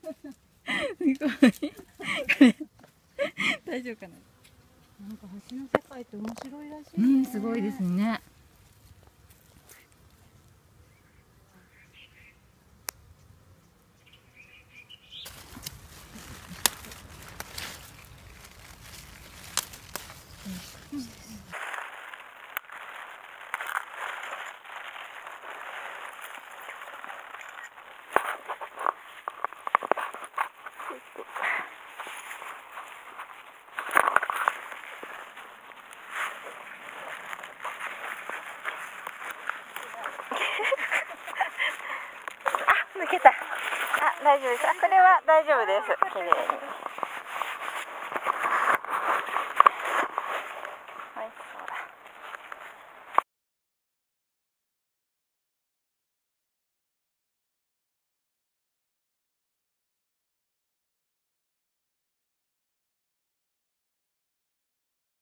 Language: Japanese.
大丈夫かな。 なんか橋の世界って面白いらしいね。 すごいですね。 抜けた。あ、大丈夫です。これは大丈夫です。綺麗に。